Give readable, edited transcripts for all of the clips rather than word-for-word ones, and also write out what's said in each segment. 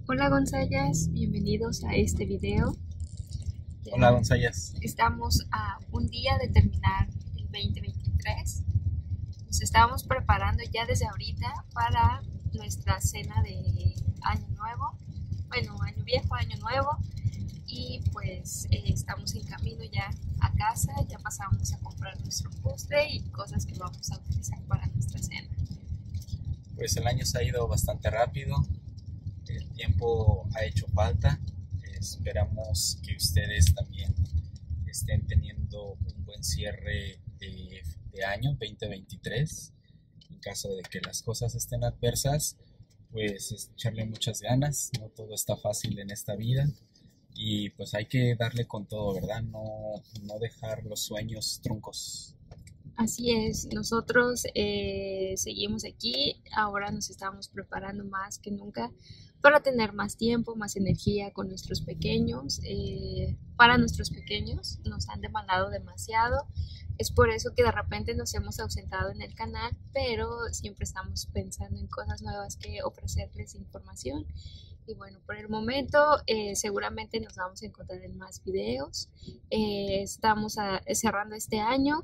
Hola González, bienvenidos a este video. Hola González. Estamos a un día de terminar el 2023. Nos estábamos preparando ya desde ahorita para nuestra cena de Año Nuevo. Bueno, Año Viejo, Año Nuevo. Y pues estamos en camino ya a casa. Ya pasamos a comprar nuestro postre y cosas que vamos a utilizar para nuestra cena. Pues el año se ha ido bastante rápido. El tiempo ha hecho falta. Esperamos que ustedes también estén teniendo un buen cierre de año 2023. En caso de que las cosas estén adversas, pues echarle muchas ganas. No todo está fácil en esta vida. Y pues hay que darle con todo, ¿verdad? No dejar los sueños truncos. Así es, nosotros seguimos aquí, ahora nos estamos preparando más que nunca para tener más tiempo, más energía con nuestros pequeños. Para nuestros pequeños nos han demandado demasiado, es por eso que de repente nos hemos ausentado en el canal, pero siempre estamos pensando en cosas nuevas que ofrecerles información. Y bueno, por el momento seguramente nos vamos a encontrar en más videos. Estamos cerrando este año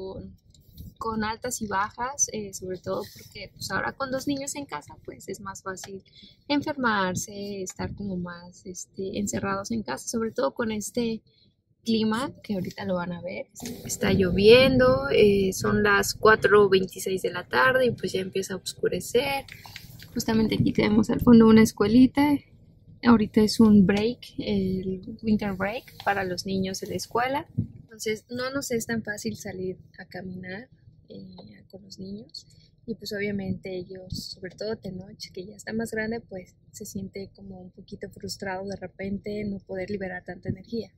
con altas y bajas, sobre todo porque pues ahora con 2 niños en casa pues es más fácil enfermarse, estar como más encerrados en casa, sobre todo con este clima que ahorita lo van a ver. Está lloviendo, son las 4:26 de la tarde y pues ya empieza a oscurecer. Justamente aquí tenemos al fondo una escuelita. Ahorita es un break, el winter break para los niños de la escuela. Entonces no nos es tan fácil salir a caminar con los niños. Y pues obviamente ellos, sobre todo Tenoch, que ya está más grande, pues se siente como un poquito frustrado de repente no poder liberar tanta energía.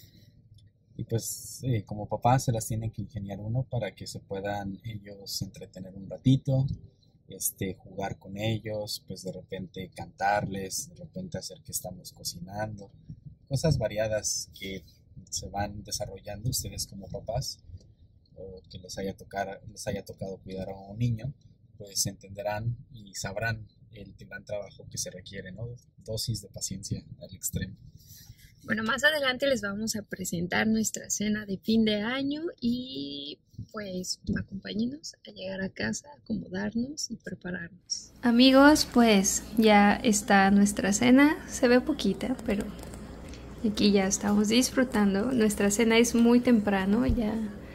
Y pues como papás se las tienen que ingeniar uno para que se puedan ellos entretener un ratito. Jugar con ellos, pues de repente cantarles, de repente hacer que estamos cocinando, cosas variadas que se van desarrollando ustedes como papás o que les haya tocado cuidar a un niño, pues entenderán y sabrán el gran trabajo que se requiere, ¿no? Dosis de paciencia al extremo. Bueno, más adelante les vamos a presentar nuestra cena de fin de año y pues acompáñenos a llegar a casa, acomodarnos y prepararnos. Amigos, pues ya está nuestra cena, se ve poquita, pero aquí ya estamos disfrutando. Nuestra cena es muy temprano, ya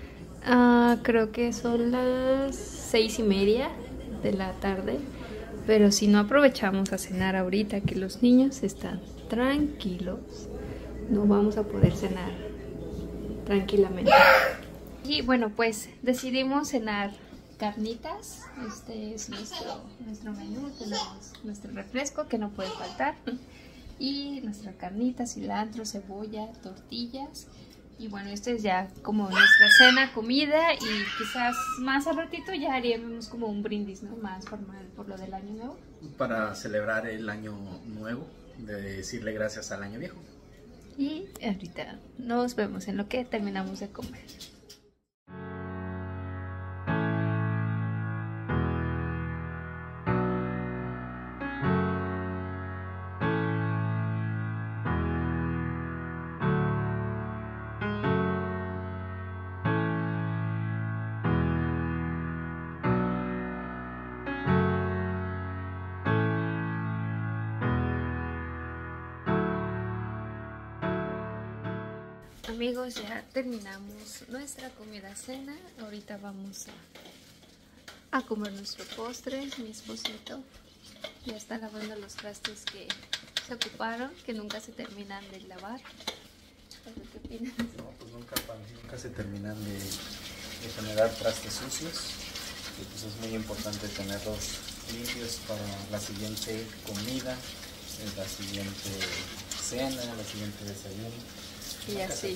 creo que son las 6:30 de la tarde, pero si no aprovechamos a cenar ahorita que los niños están tranquilos, no vamos a poder cenar tranquilamente. Y bueno, pues decidimos cenar carnitas. Este es nuestro menú. Tenemos nuestro refresco que no puede faltar. Y nuestra carnita, cilantro, cebolla, tortillas. Y bueno, esto es ya como nuestra cena, comida. Y quizás más al ratito ya haríamos como un brindis, ¿no? Más formal por lo del año nuevo. Para celebrar el año nuevo, de decirle gracias al año viejo. Y ahorita nos vemos en lo que terminamos de comer. Amigos, ya terminamos nuestra comida cena. Ahorita vamos a comer nuestro postre. Mi esposito ya está lavando los trastes que se ocuparon, que nunca se terminan de lavar. ¿Qué opinas? No, pues nunca se terminan de generar trastes sucios. Y pues es muy importante tenerlos limpios para la siguiente comida, la siguiente cena, la siguiente desayuno. Y así.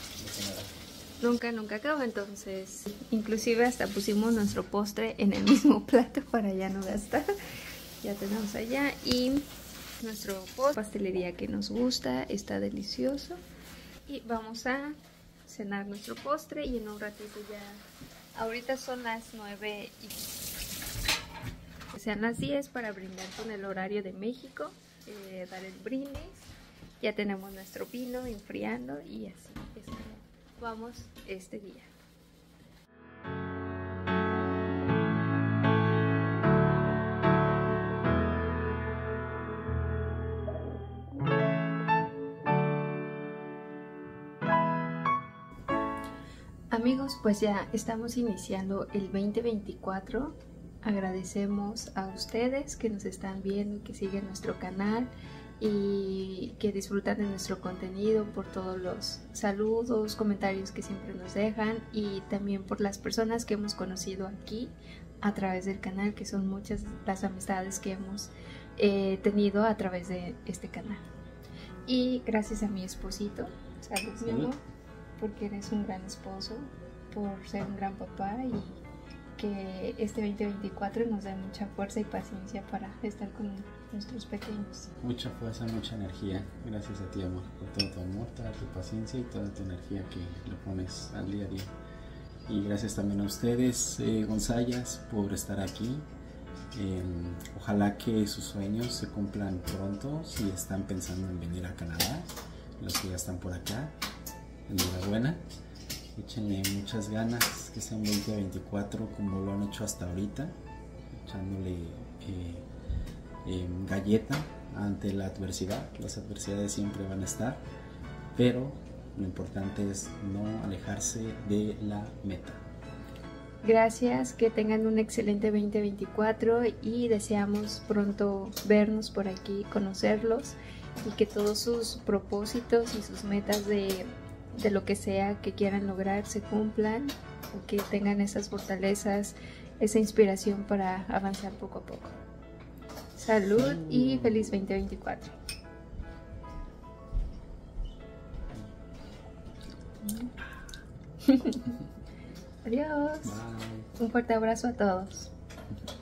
Nunca acaba, entonces inclusive hasta pusimos nuestro postre en el mismo plato para ya no gastar. Ya tenemos allá y nuestro postre, pastelería que nos gusta, está delicioso. Y vamos a cenar nuestro postre y en un ratito ya, ahorita son las 9:00 y sean las 10 para brindar con el horario de México. dar el brindis. Ya tenemos nuestro vino enfriando y así es como vamos este día. Amigos, pues ya estamos iniciando el 2024. Agradecemos a ustedes que nos están viendo, que siguen nuestro canal y que disfrutan de nuestro contenido, por todos los saludos, comentarios que siempre nos dejan, y también por las personas que hemos conocido aquí a través del canal, que son muchas las amistades que hemos tenido a través de este canal. Y gracias a mi esposito, salud mi amor, porque eres un gran esposo, por ser un gran papá, y que este 2024 nos dé mucha fuerza y paciencia para estar con nuestros pequeños. Mucha fuerza, mucha energía. Gracias a ti, amor, por todo tu amor, toda tu paciencia y toda tu energía que le pones al día a día. Y gracias también a ustedes, Gonzayas, por estar aquí. Ojalá que sus sueños se cumplan pronto. Si están pensando en venir a Canadá, los que ya están por acá, enhorabuena. Échenle muchas ganas, que sea un 2024 como lo han hecho hasta ahorita, echándole galleta ante la adversidad. Las adversidades siempre van a estar, pero lo importante es no alejarse de la meta. Gracias, que tengan un excelente 2024 y deseamos pronto vernos por aquí, conocerlos, y que todos sus propósitos y sus metas de lo que sea que quieran lograr se cumplan, o que tengan esas fortalezas, esa inspiración para avanzar poco a poco. Salud y feliz 2024. Adiós. Bye. Un fuerte abrazo a todos.